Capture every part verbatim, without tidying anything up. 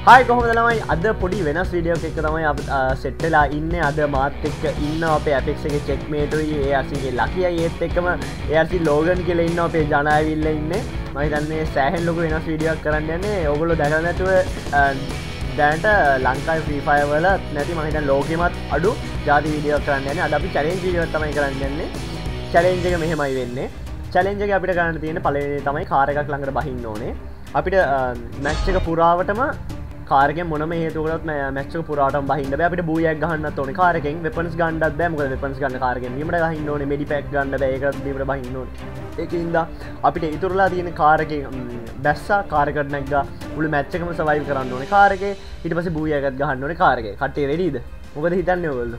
Hi කොහොමද ළමයි අද පොඩි වෙනස් වීඩියෝ එකක් තමයි අපි සෙට් වෙලා ඉන්නේ අද මාත් එක්ක ඉන්න අපේ Apex එකේ checkmate උයි A R C ගේ ලකියයි ඒත් එක්කම A R C ලෝගන් කියලා ඉන්න අපේ ජන ඇවිල්ලා ඉන්නේ මම හිතන්නේ සෑහෙන ලොකු වෙනස් වීඩියෝ එකක් කරන්න යන්නේ ඕගොල්ලෝ දැකලා නැතුව දැනට ලංකාවේ Free Fire වල නැති මම හිතන්නේ ලෝකෙමත් අඩු ජාති වීඩියෝ එකක් කරන්න යන්නේ අද අපි challenge වීඩියෝ එකක් තමයි කරන්න යන්නේ challenge එක මෙහෙමයි වෙන්නේ challenge එක අපිට කරන්න තියෙන්නේ පළවෙනි තමයි කාර් එකක් ළඟට බහින්න ඕනේ අපිට මැච් එක පුරාවටම කාරකෙන් මොනම හේතුවකටත් මැච් එක පුරාටම බහින්න බෑ අපිට බූයක් ගහන්නත් ඕනේ කාරකෙන් වෙපන්ස් ගන්නත් බෑ මොකද වෙපන්ස් ගන්න කාරකෙන් බීමට ගහින්න ඕනේ මෙඩි පැක් ගන්න බෑ ඒකත් බීමට බහින්න ඕනේ ඒකින්ද අපිට ඉතුරුලා තියෙන කාරකෙන් බැස්සා කාරකට නැග්ගා මුළු මැච් එකම සර්වයිව් කරන්න ඕනේ කාරකේ ඊට පස්සේ බූයකත් ගහන්න ඕනේ කාරකේ කට්ටිය රෙඩිද මොකද හිතන්නේ ඔයගොල්ලෝ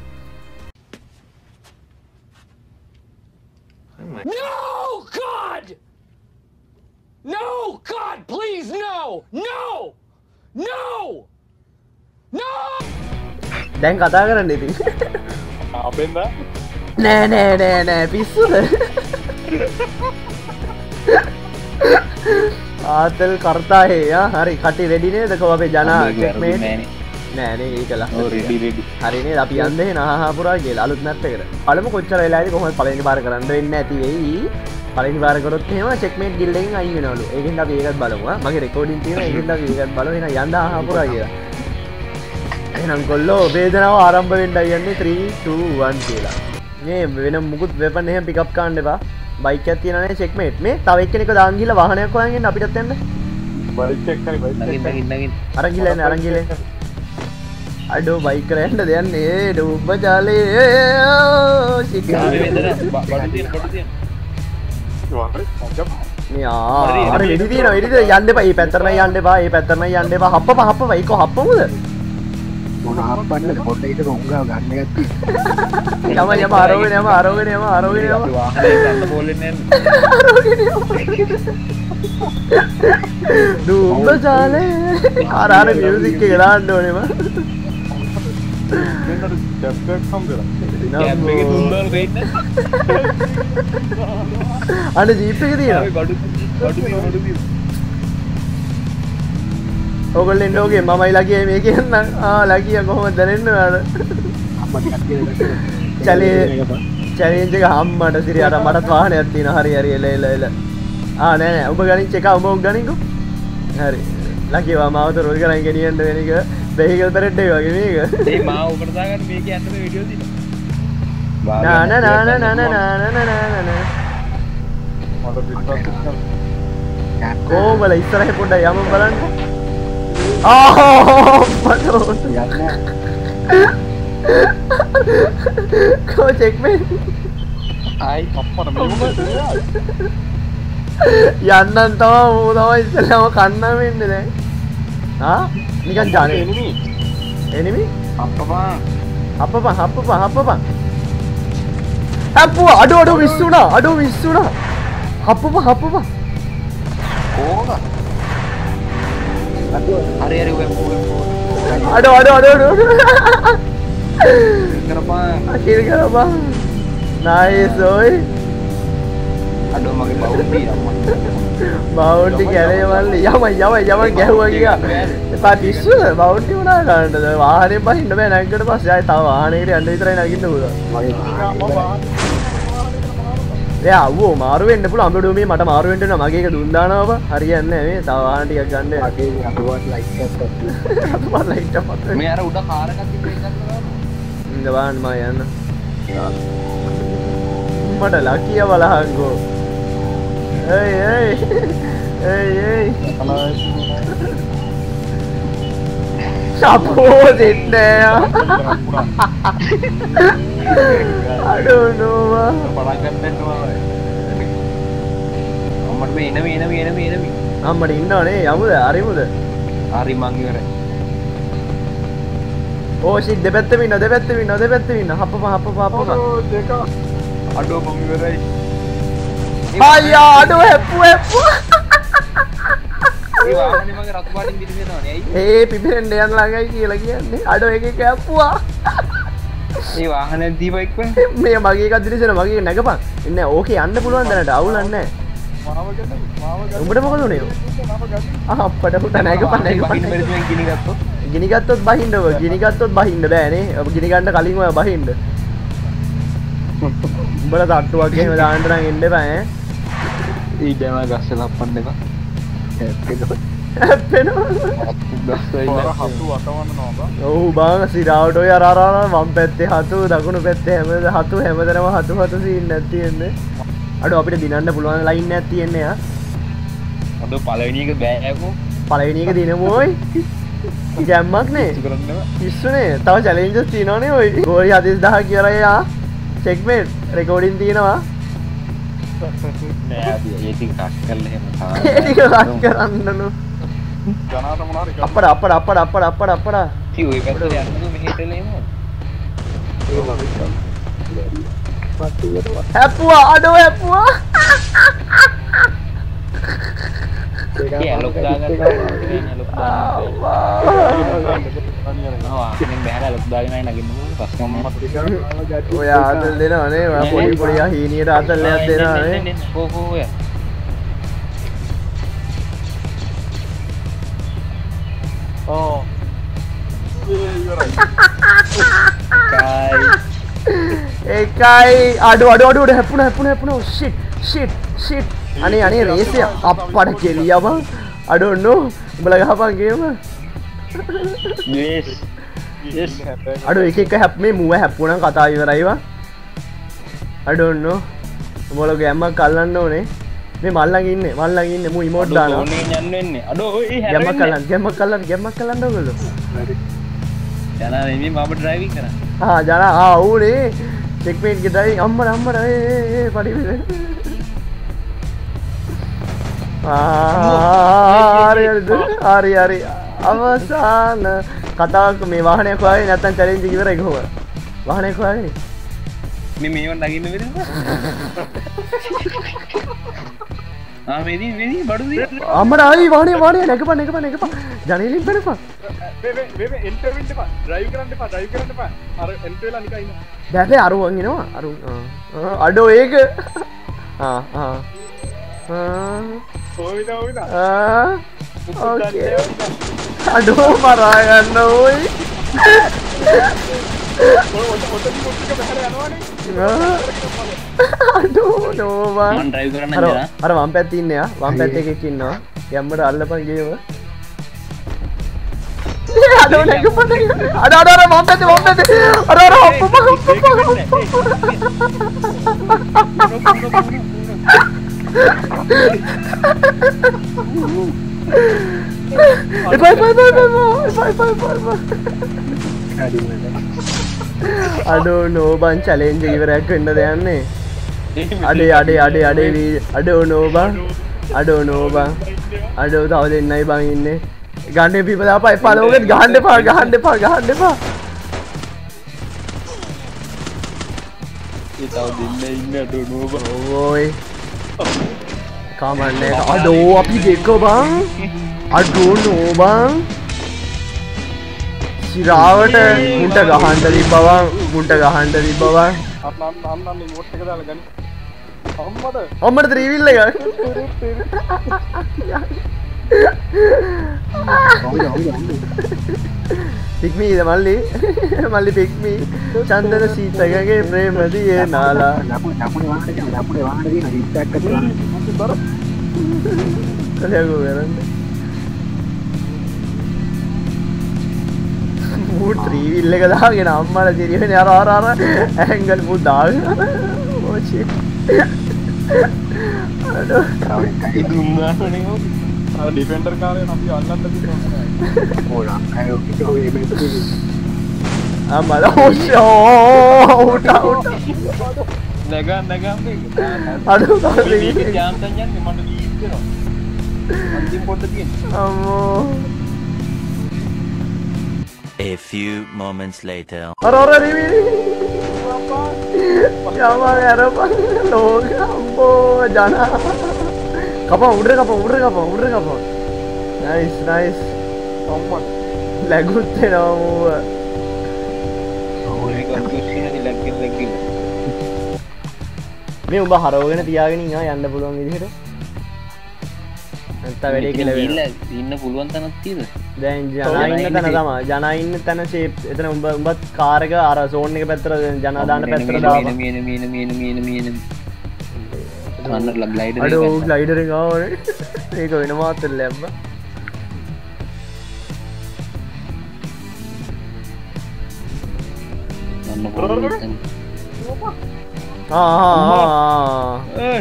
No God No God please no no No! No! දැන් කතා කරන්න ඉතින් අපෙන්ද නෑ නෑ නෑ නෑ පිස්සුද ආතල් කරතා හේ හරි කටි රෙඩි නේද කො අපේ ජනා චෙක්මේට් නෑ නේ ඒකලා රෙඩි රෙඩි හරි නේද අපි යන්නේ නාහා පුරා කියලා අලුත් මැප් එකට පළමු කොච්චර වෙලාවද කොහොමද පළවෙනි පාර කරන්න වෙන්නේ නැති වෙයි පළවෙනි පාර කරොත් එහෙම චෙක්මේට් ගිල්ඩ් එකෙන් අයින් වෙනවලු. ඒකෙන් අපි ඒකත් බලමු. මගේ රෙකෝඩින් තියෙනවා. ඒකෙන් අපි ඒකත් බලමු. එහෙනම් යන්න ආහපුරා කියලා. එහෙනම් කොල්ලෝ වේදනාව ආරම්භ වෙන්නයි යන්නේ three two one කියලා. මේ වෙන මුකුත් වෙපන් එහෙම පිකප් ගන්න එපා. බයික් එකක් තියෙනවනේ චෙක්මේට්. මේ තව එක්කෙනෙක් දාන් ගිහලා වාහනයක් හොයන් එන්න අපිටත් යන්න. බයික් එක කරේ බයික් නගින් නගින් නගින් අරන් ගිහලා එන්න අරන් ගිහලා එන්න. අඩෝ බයික් කරලා යන්නද යන්නේ. ඩුබ්බ ජාලේ. ආවේ වෙන්දර බඩු තියෙන බඩු තියෙන අර වෙඩි තියෙනවා වෙඩිද යන්න එපා. මේ පැත්තටම යන්න එපා. මේ පැත්තටම යන්න එපා. හප්පප හප්පප ඒක හප්පමුද? මොන හප්පන්නද පොඩ්ඩක් ඒක උංගා ගන්න ගත්තා. යම යම ආරෝගෙන යම ආරෝගෙන යම ආරෝගෙන යම. වාහනේ ගන්න බෝලෙන්නේ නැහැ. ආරෝගෙන යම. දුම්බ ජාලේ. අර අර මියුසික් එක දාන්න ඕනේ මම. දෙන්නට චැප්ටර් හම්බෙලා කැප් එකේ දුන්නාලු වෙන්න අනේ ජීප් එක තියෙනවා බඩු බඩු තියෙන බඩු තියෙන ඔයගොල්ලෝ එන්න ඕකේ මමයි ලකියයි මේ කියන්නම් ආ ලකියා කොහොමද දැනෙන්නේ ඔයාලට අම්මා ටිකක් කියලා චලේ චැලෙන්ජ් එක හම්මට සිරි අර මටත් වාහනයක් තියෙනවා හරි හරි එල එල එල ආ නෑ නෑ ඔබ ගනින් චෙක ඔබ ඔක් ගනින්කෝ හරි ලකියවා මාවත රෝල් කරන් ගෙනියන්න වෙන එක වෙහිකල් පෙරෙඩ් එක වගේ මේක ඒ මාව උකට දාගන්න මේකේ ඇත්තම වීඩියෝ තියෙනවා නා නා නා නා නා නා නා නා නා නා මට පිටපත් කොහොමද ඉස්සරහ පොඩ්ඩක් යමු බලන්න ආ මට යන්න කෝ චෙක්මේට් ආයි අප්පර මෙහෙම යන්නන් තමයි මෝ තමයි ඉස්සෙල්ලාම කන්නම් වෙන්නේ දැන් ආ නිකන් ජානේ එනිමි එනිමි අප්පපා අප්පපා අප්පපා අප්පපා අප්පුවා අඩෝ අඩෝ විස්සුණා අඩෝ විස්සුණා අප්පපා අප්පපා ඕක හරි හරි ඔය අඩෝ අඩෝ අඩෝ අඩෝ කරපන් අකිර කරපන් නයිස් ඔයි අඩෝ මගේ බවුන්ටි අම්මා බවුන්ටි කැලේ මල්ලි යම යම යම ගැහුවා ගියා එපා පිස්සුද බවුන්ටි උනා ගන්නද වාහනේ බහින්න බෑ නැග්ගට පස්සේ ආයේ තව වාහනේකට යන්න විතරයි නගින්න පුළුවන් එයා අවෝ මාරු වෙන්න පුළුවන් අඹඩෝ මේ මට මාරු වෙන්න වෙනවා මගේ එක දුන් දානවා බා හරියන්නේ නැහැ මේ තව වාහන ටිකක් ගන්න මගේ අතුවත් ලයිට් එකක් අතපත් ලයිට් එකක් පත් මේ අර උඩ කාර් එකක් තිබ්බ එකක් දානවා ඉන්න බාන්න මම යන්න මට ලකිය බලහන්කෝ Hey, hey, hey, hey. Suppose it there. I don't know. පටන් ගන්න ඕනේ අම්මට මේ එනමි එනමි එනමි එනමි අම්මට ඉන්නවනේ යමුද හරිමුද හරි මං ඉවරයි ඕ ෂිට් දෙපැත්තෙම ඉන්න දෙපැත්තෙම ඉන්න දෙපැත්තෙම ඉන්න හප්පපා හප්පපා හප්පපා දෙක අඩෝ මම ඉවරයි අයියා අඩෝ හැප්පු හැප්පු ඒ වාහනේ මගේ රතු පාටින් පිටිපෙනවනේ ඇයි ඒ පිපෙන්න යන ළඟයි කියලා කියන්නේ අඩෝ එකේ හැප්පුවා මේ වාහනේ දීපයික් වෙන මේ මගේ එකක් දිලිසෙන මගේ නැගපන් ඉන්න ඕකේ යන්න පුළුවන් දැනට අවුලක් නැහැ මාව ගන්න මාව ගන්න උඹට මොකද උනේ මාව ගන්න ආ අප්පට පුට නැග පන්න බහින්න බැරිද මං ගිනි ගත්තොත් ගිනි ගත්තොත් බහින්න ඔබ ගිනි ගත්තොත් බහින්න බෑනේ ඔබ ගිනි ගන්න කලින් ඔය බහින්න උඹලා තට්ටුවක් එහෙම දාන්න නම් එන්න එපා ඈ ඊඩම ගස්සලා අප්පන්න එක හැප්පෙනවා ගස්සලා හතු අටවන්න නෝබා ඔව් බං සිරාවට ඔය අර අර අර වම් පැත්තේ හතු දකුණු පැත්තේ හැම හතු හැමදැනම හතු හතු සීන් නැත් තියෙන්නේ අඩෝ අපිට දිනන්න පුළුවන් ලයින් එකක් තියෙන්නේ ආ අද පළවෙනි එක බෑකෝ පළවෙනි එක දිනමු ඔයි ගැම්මක් නේ කරන්න පිස්සුනේ තව චැලෙන්ජස් තියෙනවනේ ඔයි ගෝලි හදිස් දහ කියලා යා චෙක්මේට් රෙකෝඩින් තියෙනවා නෑ ඒක කට් කරලා එහෙම තමයි ඒක රත් කරන්නලු ජනාත මොනාරි අප්පඩ අප්පඩ අප්පඩ අප්පඩ අප්පඩ අප්පඩ ඉතින් ඔය පැත්තට යන්නද මෙහෙට එන්නේ හැප්පුවා අඩෝ හැප්පුවා ඒ ලොක් දාගන්න ලොක් දාගන්න ආවා මම බහැලා ලොක් දාගෙන නගින්න ප්‍රශ්න මොකක්ද ඔය ආතල් දෙනවනේ ඔය පොඩි පොඩි හීනියට ආතල්ලයක් දෙනවනේ කෝ කෝ ඔය ඕ ඒකයි අඩු අඩු අඩු හැප්පුණා හැප්පුණා හැප්පුණා ෂිට් ෂිට් ෂිට් අනේ අනේ රේසය අප්පඩ කෙලියා බං අඩෝ නෝ උඹලා ගහපන් ගේම yes yes අඩෝ එක එක හැප් මේ මුව හැප්පුණා කතාව ඉවරයි වා අඩෝ නෝ උඹලා ගැම්මක් අල්ලන්න ඕනේ මේ මල්ලන් ඉන්නේ මල්ලන් ඉන්නේ මු ඉමෝට් දානවා ඕනේ යන්න වෙන්නේ අඩෝ ඔය ගැම්මක් අල්ලන්න ගැම්මක් අල්ලන්න ගැම්මක් අල්ලන්න ඕගොල්ලෝ යනා මේ මම ඩ්‍රයිවිං කරා ආ ජනා ආ ඌනේ චෙක්මේට් ගේ ඩ්‍රයිවිං අම්මර අම්මර ඒ ඒ පඩි වෙල ආ හරි හරි හරි අවසාන කතාවක් මේ වාහනයක් හොයාගෙන නැත්තම් චැලෙන්ජ් එක ඉවරයි කොහොමද වාහනයක් හොයාගෙන මේ මේව නගින්න වෙනද ආ මෙදී මෙදී බඩු දී අම්මර ආයි වාහනේ වාහනේ නැගපන් නැගපන් නැගපන් ජනේලින් බලපන් වේ වේ වේ එන්ටර් වෙන්න එපා ඩ්‍රයිව් කරන්න එපා ඩ්‍රයිව් කරන්න එපා අර එන්ටර් වෙලා නිකන් ඉන්න දැන් දැන් අරුවන් එනවා අරුන් ආ අඩෝ ඒක ආ ආ ආ ඕවිද ඕවිද ආ ඕකේ අඩෝ මරා ගන්න ඕයි ඔය ඔතන ඔතන මොකක්ද බහලා යනවනේ අඩෝ නෝවා මම ඩ්‍රයිව් කරන්න අර යනවා අර වම් පැත්තේ ඉන්නේ ආ වම් පැත්තේ එකෙක් ඉන්නවා යම්මඩ අල්ලපන් ගේම අඩෝ නැගපන් අඩෝ අඩෝ අර වම් පැත්තේ වම් පැත්තේ අර අර අප්පපා එපා එපා එපා එපා එපා එපා අඩෝ නෝබන් චැලෙන්ජ් ඉවරයක් වෙන්න දෙන්නේ අඩේ අඩේ අඩේ අඩේ අඩෝ නෝබන් අඩෝ නෝබන් අඩෝ තව දෙන්නයි බං ඉන්නේ ගන්න පිප දාපා එපා ලෝකෙත් ගහන්න එපා ගහන්න එපා ගහන්න එපා ඒ තව දෙන්න ඉන්න අඩෝ නෝබා ඕයි කමන්නේ අඩෝ අපි දෙක බං අඩෝ නෝබන් සිරාවට මුන්ට ගහන්ට තිබ්බවන් මුන්ට ගහන්ට තිබ්බවන් අන්න අන්න අන්න අන්න ඉමෝට් එක දාලා ගනි අම්මද අම්මට ත්‍රීවිල් එක පික්මීද මල්ලි මල්ලි පික්මී චන්දන සීතකගේ ප්‍රේමදියේ නාලා ලකුණේ වාහනේ තියෙන ලකුණේ වාහනේ තියෙන රිස්ටාක් කරලා කලයකෝ කරන්නේ මූ ත්‍රීවිල් එක දාගෙන අම්මලා දිරියනේ අර අර අර ඇංගල් මූ දාගෙන ඕ ෂිට් අඩෝ දුන්නානේ අර ඩිෆෙන්ඩර් කාරේ අපි අල්ලන්න තිබුණා ඕන අයෝ කිව්ව මේ මෙතන අම්මලා ඕෂෝ උට උට නගා නගා මේ අඩෝ තාලේ යාම් තන් යන්නේ මට වීඩ් කරනවා අන්තිම පොත තියෙන්නේ අම්මෝ A few moments later. අර අර රිවි යමා අරපන් ලෝක අම්බෝ ජනා කපා උඩ කපා උඩ කපා උඩ කපා නයිස් නයිස් අම්මා ලැගුත් වෙනවා මූව ඕනේ කන්ෆියුෂන් ලැග්ගින් ලැග්ගින් මේ උඹ හරවගෙන තියාගෙන ඉන්නවා යන්න පුළුවන් විදිහට යන්ත වැඩේ කියලා වෙනවා. ඉන්න පුළුවන් තැනක් තියෙද? දැන් ජනා ඉන්න තැන තමයි. ජනා ඉන්න තැන ෂේප් එතන උඹ උඹත් කාර් එක අර සෝන් එක පැත්තට ජනා දාන්න පැත්තට දාපන්. මීන මීන මීන මීන මීන අන්න ග්ලයිඩර් එක. අඩෝ ග්ලයිඩර් එක ආවනේ. ඒක වෙනමාත් ලැබ්බ. අන්න පොරොන් ආ ආ ඒ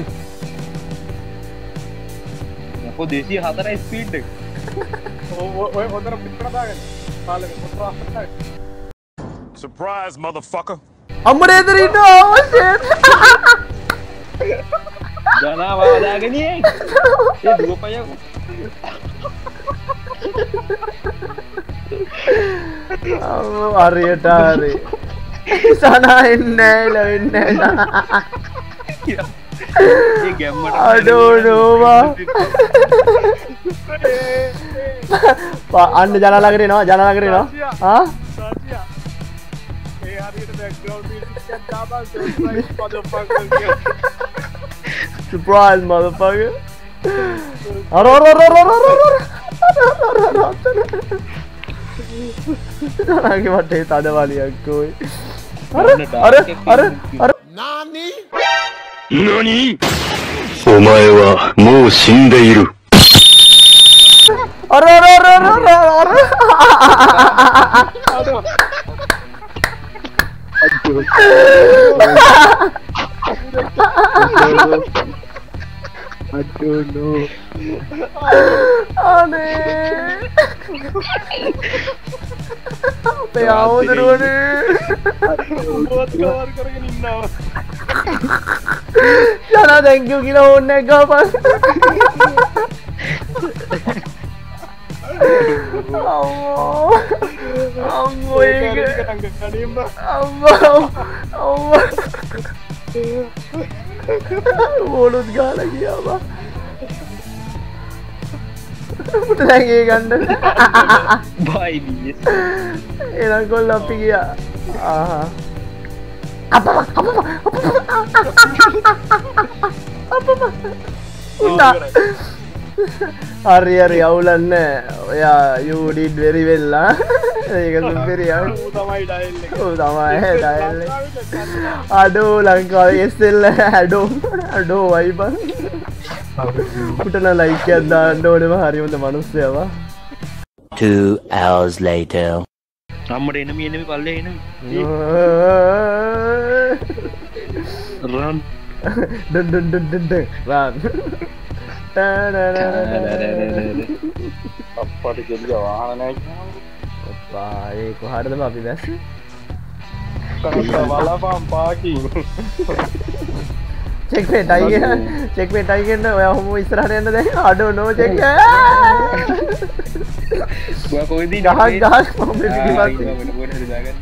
යකෝ දෙසිය හතරයි ස්පීඩ් එක. ඔය හොඳට පිටට දාගන්න. කාලෙක පොතර අස්සට. Surprise, motherfucker. අම්මනේ එතන ඉන්නවා. Oh shit. ජනා වාදාගෙන ඉන්නේ. ඒ දුවපය. අම්මෝ හරියට හරි. සනා එන්නේ නැහැ එන්නේ. ඒ ගැම්මට අඩෝ නෝවා. අන්න ජනා ළඟට එනවා ජනා ළඟට එනවා. ආ සාතියා. ඒ හරියට බෑග්ග්‍රවුන්ඩ් ම්යුසික් එකක් දාපන් සර්ප්‍රයිස් මදර්ෆකර් කියලා. Surprise, motherfucker. Aro, aro, aro, aro, aro, aro. Nagi mate tada waliyak koi. Are, are, are, are. Nani? Omae wa mou shindeiru. Are, are, are, are, are. I don't know. Ane. Apa ya udah nih? Both cover කරගෙන ඉන්නවා. Jana thank you gila ඕනේ ගාපන්. අම්මෝ. අම්මෝ ඒක. අම්මෝ. අම්මෝ. බෝලුත් ගාලා ගියා බා. උට දැන් ඒ ගන්න. බයි බීස්. එනං කොල්ල අපි ගියා. ආහා. අප්පා අප්පා අප්පා. උන්නා. හරි හරි අවුලක් නැහැ. ඔයා you did very well ah. ඒක සුපිරියා. ඌ තමයි ඩයල් එක. ඔව් තමයි ඩයල් එක. අඩෝ ලංකාවේ S L අඩෝ අඩෝ වයිබන්. උටන ලයික් එකක් දාන්න ඕනේ මම හරි හොඳ මිනිස්සයා. Two hours later. අම්මට එනමි එනමි පල්ලේ එනමි. රන් ඩන් ඩන් ඩන් ඩන් ඩන් රන්. අප්පට ගෙලිය වාහන නැහැ කියනවා. අප්පා ඒ කොහාටද අපි බැස්සේ? වලපම් පාකින්. චෙක් මේට් අයිගෙන චෙක් මේට් අයිගෙන ඔයා හොම ඉස්සරහට යන්න දැන් අඩෝ නෝ චෙක්. ඔයා කොහෙද ඉන්නේ? ගහක් ගහක් මම පිටිපස්සේ. වෙන පොඩ හරි දාගන්න.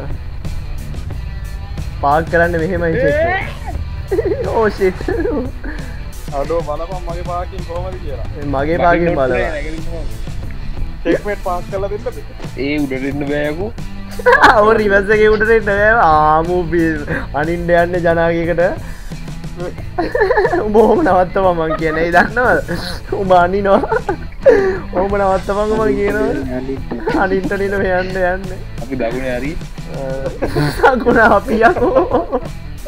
පාක් කරන්න මෙහෙමයි චෙක්. ඕ ෂිට්. අඩෝ බලපම් මගේ පාකින් කොහමද කියලා. මගේ පාකින් බලලා. චෙක්මේට් පාස් කරලා දෙන්නද? ඒ උඩට එන්න බෑකෝ. ඔව් රිවර්ස් එකේ උඩට එන්න බෑ. ආමු අනින්න යන්නේ ජනාගයකට. උඹ ඔහොම නවත්තපන් මං කියන්නේ. ඒ දන්නවද? උඹ අනිනවා. ඔහොම නවත්තපන් මං කියනවා. අනින්න නින මේ යන්න යන්න. අපි දකුණේ හරි. දකුණ අපි යකෝ.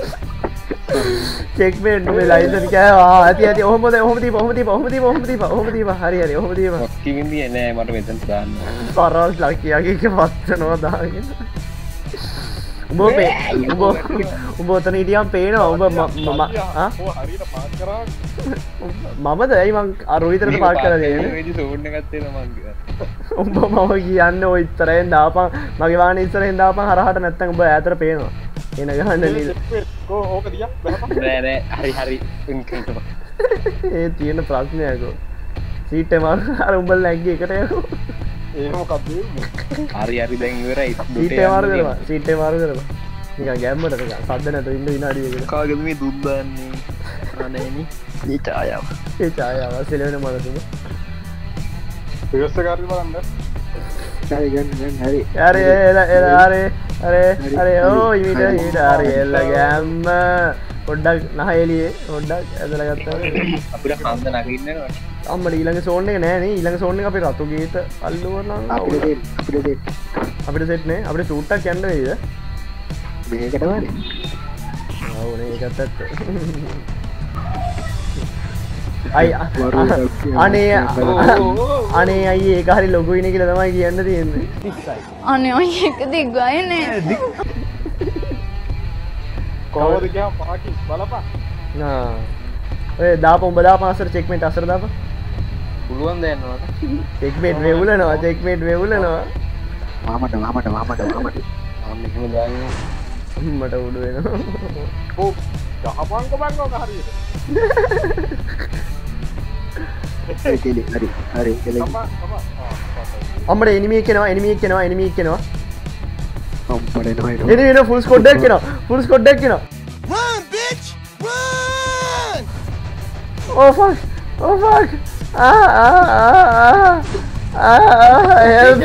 චෙක්මේට් නුඹේ ලයිසන් කෑවා. ඇති ඇති ඔහොම ඔහොම දීපන් ඔහොම දීපන් ඔහොම දීපන් ඔහොම දීපන් ඔහොම දීපන්. හරි හරි ඔහොම දීපන්. ඔක්කින් දියේ නෑ මට මෙතන දාන්න. පරාස් ලකියාගේ එක වත්තනවා දාගෙන. උඹ මේ උඹ උඹ උතන හිටියම් පේනවා උඹ මම ආ ඔය හරියට පාස් කරා. මමද ඇයි මං අර රුහිතරට පාක් කරලා දෙන්නේ. මේදි සෝන් එකක් තියෙනවා මං කිව්වා. උඹ මම කියන්නේ ඔය ඉතරෙන් දාපන් මගේ වාහනේ ඉස්සරෙන් දාපන් හරහට නැත්තම් උඹ ඈතට පේනවා. එන ගහන්න නේද? කෝ ඕක දියා බලපන්. නෑ නෑ හරි හරි උන්කන්ට. ඒ තියෙන ප්‍රශ්නයකෝ. සීට් එක මාරු අර උඹලා නැග්ගේ එකට යකෝ. ඒක මොකක්ද වෙන්නේ? හරි හරි දැන් ඉවරයි. සීට් එක මාරු කරපන්. සීට් එක මාරු කරපන්. නිකන් ගැම්මට නිකන් සද්ද නැතුව ඉන්න විනාඩියකට. කාගෙද මේ දුක් දාන්නේ? අනේනි. මේ ඡායාව. ඒ ඡායාව සෙලවෙන මනසම. රිවර්ස් එක හරි බලන්න. හරි ගන්න ගන්න හරි. හරි එල එල හරි හරි හරි ඕ ඊට ඊට හරි එල ගැම්ම පොඩ්ඩක් නහ එළියේ පොඩ්ඩක් ඇදලා ගත්තා අපිට හන්ද නගින්න ඕනේ අම්මට ඊළඟ සෝන් එක නෑ නේ ඊළඟ සෝන් එක අපේ රතු ගීත අල්ලුවා නම් අපිට දෙන්න අපිට දෙන්න අපිට සෙට් නේ අපිට ෂූට් එකක් යන්න වෙයිද මේකට වනේ ඔව් නේ ඒකත් ඇත්ත අයි අනේ අනේ අයි ඒක හරි ලොකුයිනේ කියලා තමයි කියන්න තියෙන්නේ අනේ ඔය එක දිග්ගයි නේ කොහොමද කියම් පාකි බලපන් නා ඔය දාප උඹ දාප අසර චෙක්මේට් අසර දාප පුළුවන් දෙන්නවට චෙක්මේට් වෙවුලනවා චෙක්මේට් වෙවුලනවා මාමට මාමට මාමට මාමට ආම් මෙහෙම දාන්න මට උඩු වෙනවා ඕ ගහපන්ක බංගෝ හරියට කෙලි හරි හරි කෙලි තම තම අම්මට එනිමි එක්කෙනවා එනිමි එක්කෙනවා එනිමි එක්කෙනවා අම්පඩ එනවා එනිමි එනවා ෆුල් ස්ක්වොඩ් එකක් එනවා ෆුල් ස්ක්වොඩ් එකක් එනවා Run, bitch! Run! Oh fuck! Oh fuck! Ah ah ah ah ah help!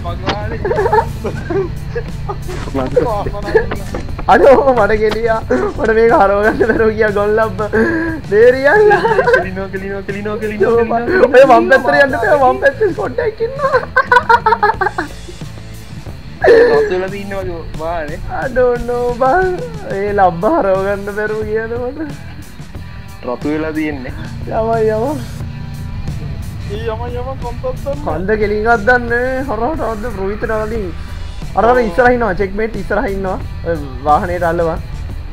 අඩෝ මට ගෙලියා මට මේක හරව ගන්න බැරුව ගියා ගොල්ලබ්බ දේරියන් කෙලිනෝ කෙලිනෝ කෙලිනෝ කෙලිනෝ ඔය වම් පැත්තට යන්න බෑ වම් පැත්තේ ස්පොට් එකක් ඉන්නවා රතුල දින්න වගේ වානේ I don't know බං ඒ ලබ්බ හරව ගන්න බැරුව ගියාද මට රතු වෙලා තියෙන්නේ යමයි යමයි ඊ යම යම කොම්පොස්ටර් කන්ද කෙලින් එකක් දන්නේ හරහට අද රොහිතට වලින් අර අර ඉස්සරහින් ඉන්නවා චෙක්මේට් ඉස්සරහින් ඉන්නවා ඔය වාහනේට අල්ලවා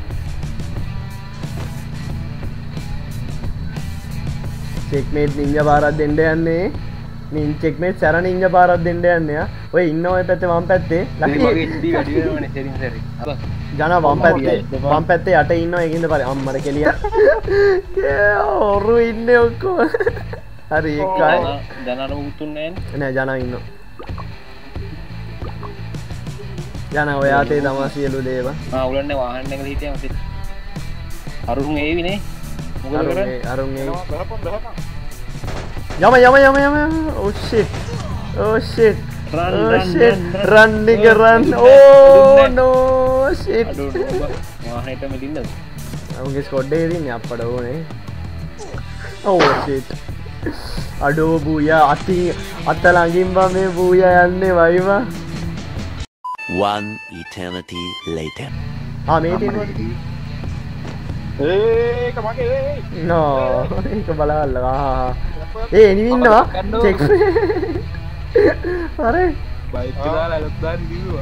චෙක්මේට් නින්ජා පාරක් දෙන්න යන්නේ නින් චෙක්මේට් සැර නින්ජා පාරක් දෙන්න යන්නේ ඔය ඉන්න ඔය පැත්තේ වම් පැත්තේ මගේ එච් ඩී වැඩි වෙනවනේ සරින් සරි ජනා වම් පැත්තේ වම් පැත්තේ යට ඉන්නවා ඒකින්ද බලන්න අම්මර කෙලිය ඔරු ඉන්නේ ඔක්කොම හරි එකයි ජනන උතුන්නේ නෑ ජනා ඉන්නවා ජනා ඔයාතේ තමා සියලු දේව ආ උලන්නේ වාහන එක හිටියම සිට අරුන් ඒවිනේ මොකද කරන්නේ අරුන් ඒ බහපන් බහපන් යම යම යම යම oh shit oh shit Run, oh run, shit run, run. run nigga run oh no shit අඩෝ වාහනේට මෙලින්ද අවුගේ ස්කොඩ් එකේ ඉන්නේ අප්පඩ ඕනේ oh shit අඩෝ බූයා අති අත ළඟින් බා මේ බූයා යන්නේ වයිවා One eternity later. ආ මේ තියෙනවා ඒක මගේ නෝ ඒක බලවල්ල ආ ඒ එනිමි ඉන්නවා චෙක් අර බයික් එක දාලා ලොක් දාන්න කිව්වා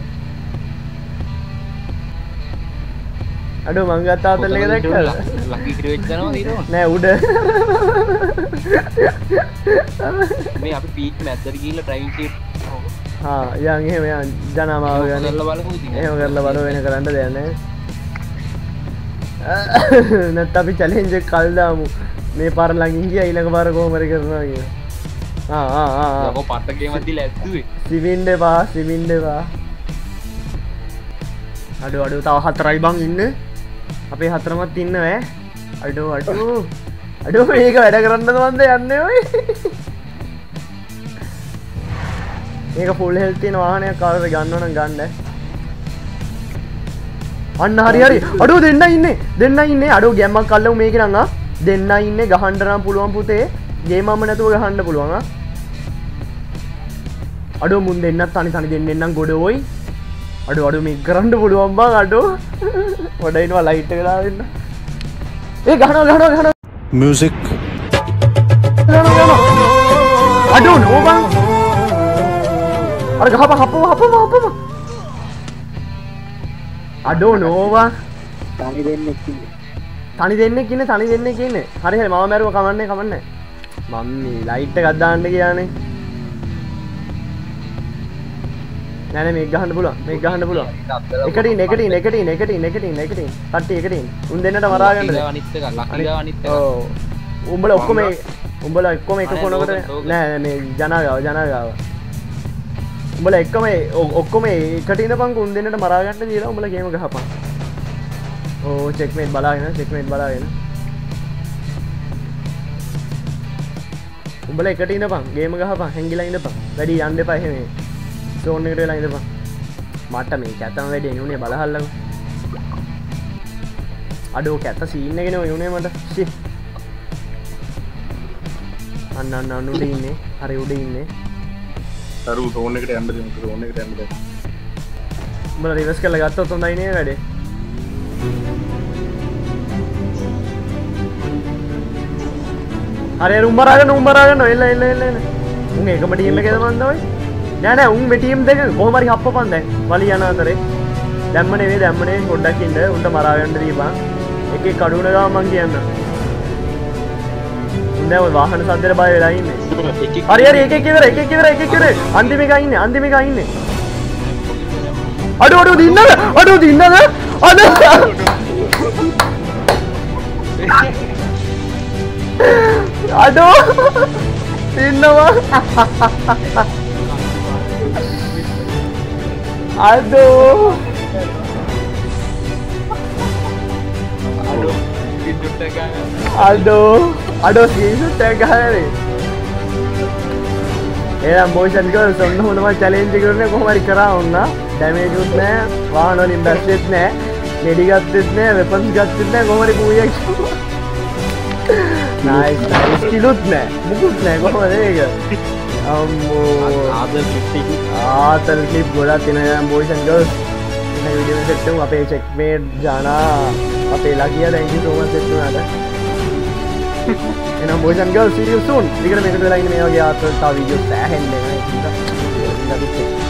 අඩෝ මං ගත්ත ආතල් එක දැක්කද ලකි ක්‍රියේට් කරනවා දිනවා නෑ උඩ මේ අපි පීක් මැද්දට ගිහිල්ලා ඩ්‍රයිවිං සීට් හා යන් එහෙම යන් ජනමාව ගන්න කරලා බලමු ඉතින් එහෙම කරලා බලව වෙන කරන්න දෙයක් නෑ නැත්නම් අපි චැලෙන්ජ් එක කල් දාමු මේ පාර ළඟින් ගියා ඊළඟ පාර කොහොම හරි කරනවා කියලා ආ ආ ආ යකෝ පට්ට ගේමක් දීලා ඇද්දුවේ සිවින්ඩ පා සිවින්ඩ පා අඩු අඩු තව හතරයි බං ඉන්න අපේ හතරමත් ඉන්න ඈ අඩෝ අඩෝ අඩෝ මේක වැඩ කරන්නද මන්ද යන්නේ ඔය මේක ෆුල් හෙල්ත් තියෙන වාහනයක් කාටද ගන්න ඕන ගන්න අන්න හරි හරි අඩෝ දෙන්න ඉන්නේ දෙන්න ඉන්නේ අඩෝ ගැම්මක් අල්ලමු මේක නං ආ දෙන්න ඉන්නේ ගහන්න නම් පුළුවන් පුතේ ගේමම නැතුව ගහන්න පුළුවන් ආ අඩෝ මුන් දෙන්නත් තනි තනි දෙන්නෙන් නම් ගොඩ ඔයි අඩෝ අඩෝ මේක කරන්න පුළුවන් බං අඩෝ පොඩ ඉනවා ලයිට් එක දාන්න ඒ ගහනවා ගහනවා ගහනවා Music. අඩෝ නෝ බං අර ගහපන් හපව හපව හපව අඩෝ නෝවා තනි දෙන්නෙක් ඉන්නේ තනි දෙන්නෙක් ඉන්නේ තනි දෙන්නෙක් ඉන්නේ හරි හරි මම මැරුව කමන්නේ කමන්නේ මම මේ ලයිට් එකක් දාන්න ගියානේ නෑ නෑ මේක ගහන්න පුළුවන් මේක ගහන්න පුළුවන් එකට ඉන්න එකට ඉන්න එකට ඉන්න එකට ඉන්න එකට ඉන්න එකට ඉන්න කට්ටිය එකට ඉන්න උන් දෙන්නට මරා ගන්නද අනිත් එක ලකි අනිත් එක ඔව් උඹලා ඔක්කොම උඹලා ඔක්කොම එක කොනකට නෑ නෑ මේ ජනාගාව ජනාගාව උඹලා එක්කම ඔක්කොම එකට ඉඳපන් උන් දෙන්නට මරා ගන්න දීලා උඹලා ගේම ගහපන් ඕ චෙක්මේට් බලාගෙන චෙක්මේට් බලාගෙන උඹලා එකට ඉඳපන් ගේම ගහපන් හැංගිලා ඉඳපන් වැඩි යන්න එපා එහෙම සෝන් එකට වෙලා ඉඳපන් මට මේ කැතම වැඩි එනුනේ බලහල්ලකෝ අඩෝ කැත සීන් එකනේ ඔය උනේ මට ෂි අන්න අන්න අන්න උඩ ඉන්නේ හරි උඩ ඉන්නේ තරු ටෝන් එකට යන්න දෙමු ටෝන් එකට යන්න දෙමු උඹලා රිවර්ස් කරලා ගත්තොත් හොඳයි නේ වැඩේ හරි හරි උඹරාගෙන උඹරාගෙන එල්ල එල්ල එල්ල එල්ල උන් එකම ටීම් එකේද මන්ද ඔය නෑ නෑ උන් මේ ටීම් දෙක කොහොම හරි හප්පපන් දැන් වලි යන අතරේ දැම්ම නෙවෙයි දැම්ම නෙවෙයි පොඩ්ඩක් ඉන්න උන්ට මරා ගන්න දීපන් එක එක කඩුවන ගාව මං කියන්න උන් දැන් ඔය වාහන සද්දේට බය වෙලා ඉන්නේ හරි හරි එක එක ඉවර එක එක ඉවර එක එක ඉවර අන්තිම එකයි ඉන්නේ අන්තිම එකයි ඉන්නේ අඩෝ අඩෝ දින්නද අඩෝ දින්නද අඩෝ අඩෝ ඉන්නවා අඩෝ අඩෝ අඩෝ ස්ක්‍රීන්ෂොට් එක ගහන්නේ එහෙනම් බොයිස් ඇන්ඩ් ගර්ල්ස් ඔන්න හොඳම චැලෙන්ජ් එක කරන්නේ කොහොම හරි කරා වුණා ඩැමේජ් උත් නැහැ වාහන වලින් බැස්සෙත් නැහැ මෙඩි ගත්තෙත් නැහැ වෙපන්ස් ගත්තෙත් නැහැ කොහොම හරි පූයක් නයිස් නයිස් කිලුත් නැහැ මුකුත් නැහැ කොහොමද ඒක අම්මෝ ආතල් ක්ලිප් ආතල් ක්ලිප් ගොඩක් තියෙනවා බොයිස් ඇන්ඩ් ගර්ල්ස් මේ වීඩියෝ එක සෙට් කරමු අපේ චෙක්මේට් ජානා අපේ ලකියා thank you so much set වුණාට එහෙනම් boys and girls see you soon. ඊගෙන මේකට වෙලා ඉන්න මේ වගේ ආතල් තා වීඩියෝස් සෑහෙන්න එනවා ඒක නිසා